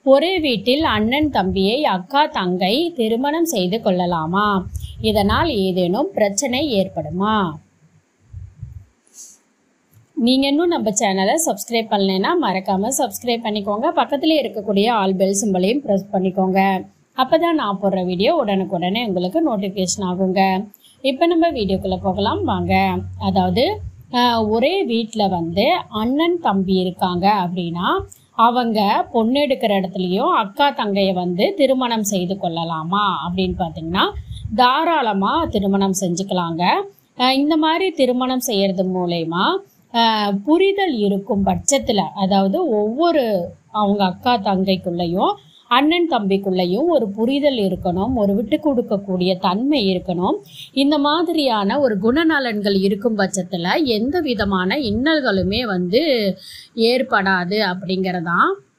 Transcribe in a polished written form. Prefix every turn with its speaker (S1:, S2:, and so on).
S1: ஒரே வீட்டில் அண்ணன் தம்பியை அக்கா தங்கை திருமணம் செய்து கொள்ளலாமா? இதனால் ஏதேனும் பிரச்சனை ஏற்படுமா? நீங்க இன்னும் நம்ம சேனலை சப்ஸ்கிரைப் பண்ணலைன்னா மறக்காம சப்ஸ்கிரைப் பண்ணிக்கோங்க. பக்கத்துல இருக்கக்கூடிய ஆல் பெல் சிம்பலையும் பிரஸ் பண்ணிக்கோங்க. அப்பதான் நான் போடுற வீடியோ உடனுக்குடனே உங்களுக்கு நோட்டிஃபிகேஷன் ஆகுங்க. இப்போ நம்ம வீடியோக்குள்ள போகலாம் வாங்க. அதாவது ஒரே வீட்டில் அண்ணன் தம்பி இருக்காங்க அப்படின்னா அவங்க பொண்ணு எடுக்கிற இடத்துலையும் அக்கா தங்கையை திருமணம் செய்து கொள்ளலாமா அப்படின்னு பார்த்தீங்கன்னா தாராளமாக திருமணம் செஞ்சுக்கலாங்க. இந்த மாதிரி திருமணம் செய்யறது மூலயமா புரிதல் இருக்கும் பட்சத்தில், அதாவது ஒவ்வொரு அவங்க அக்கா தங்கைக்குள்ளேயும் அண்ணன் தம்பிக்குள்ளேயும் ஒரு புரிதல் இருக்கணும், ஒரு விட்டு கொடுக்கக்கூடிய தன்மை இருக்கணும். இந்த மாதிரியான ஒரு குணநலன்கள் இருக்கும் பட்சத்தில் எந்த விதமான இன்னல்களுமே ஏற்படாது அப்படிங்கிறதான்